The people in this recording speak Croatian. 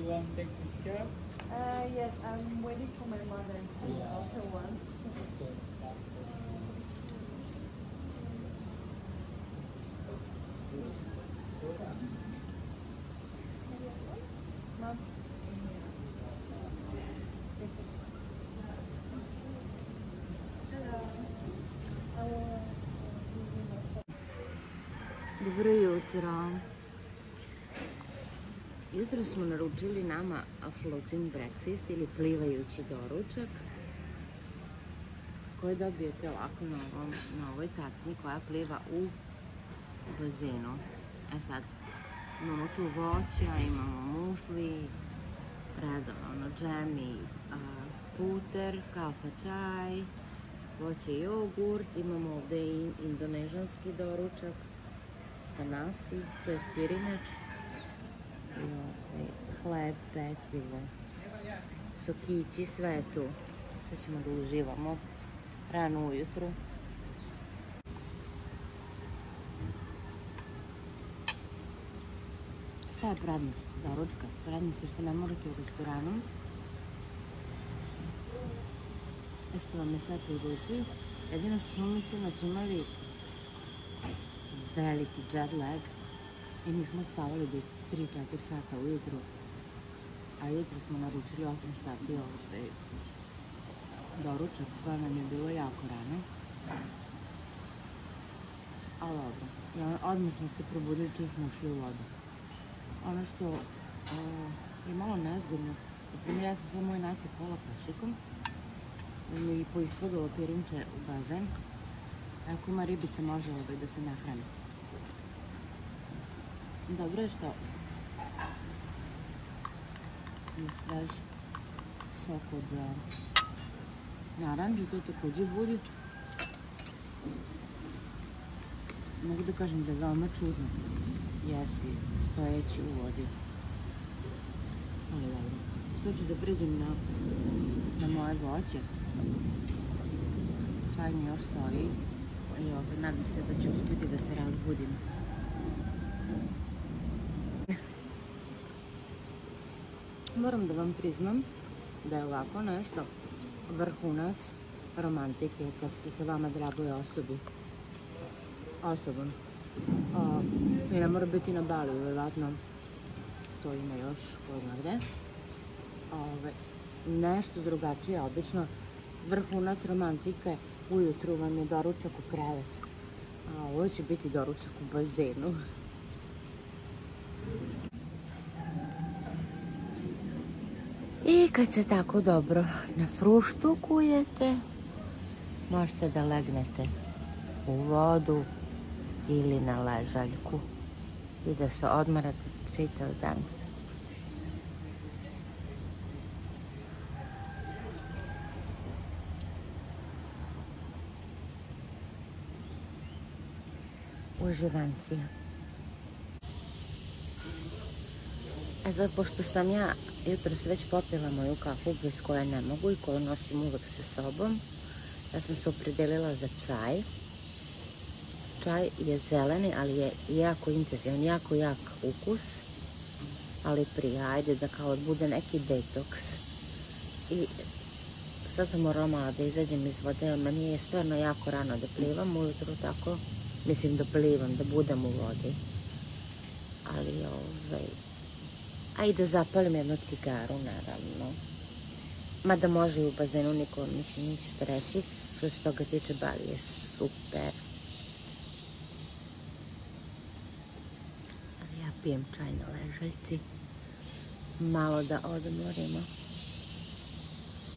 want to take picture? Yes, I'm waiting for my mother also once. Okay. Mom? Dobro jutro. Jutro smo naručili nama floating breakfast ili plivajući doručak koji dobijete ovako na ovoj tacni koja pliva u bazenu. Sad imamo tu voća, imamo musli, redovno džemi, puter, kafa čaj, voće i jogurt. Imamo ovdje i indonežanski doručak sa nasi, to je pirinač. Hleb, pecivo, sokići, sve je tu. Sad ćemo da uživamo rano ujutru. Šta je prednost doručka? Prednost je što ne morate u restoranu. Što vam je sve tu ruci. Jedino što smo mislili da smo imali veliki jet lag i nismo spavali do 3-4 sata ujutru. A jutro smo naručili 8 sati doručak koja nam je bilo jako rano. Ali dobro, odmah smo se probudili čim smo ušli u vodu. Ono što je malo nezgodno, naprimjer ja sam sve moje nasipala kašikom i poispodalo pirinče u bazen. Ako ima ribice može da se nahrani. Dobro je što je svež sok od naranđe, to također budi. Mogu da kažem da je veoma čudno jesti stojeći u vodi. Ali dobro. Sad ću da priđem na moje voće. Čaj mi još stoji i nadam se da ću uspjeti da se razbudim. Moram da vam priznam da je ovako nešto vrhunac romantike kad ste sa vama dragoj osobom. I ne mora biti na Baliju, vjerovatno to ima još ko zna gde. Nešto drugačije, obično vrhunac romantike ujutru vam je doručak u krevet, a ovo će biti doručak u bazenu. I kad se tako dobro nafruštukujete, možete da legnete u vodu ili na ležaljku i da se odmarate čitav dan. Uživancija. Sad, pošto sam ja jutros već popila moju kafu bez koje ne mogu i koju nosim uvek sa sobom, ja sam se opredelila za čaj. Čaj je zeleni, ali je jako intenzivan, jako jak ukus, ali prije, ajde da kao bude neki detoks. I sad sam morala malo da izađem iz vode, meni je stvarno jako rano da plivam ujutru, tako mislim da plivam, da budem u vodi. Ali a i da zapalim jednu cigaru, naravno. Mada može i u bazenu, niko ništa reći. Što se toga tiče, Bali je super. Ali ja pijem čaj na ležaljci. Malo da odmorimo.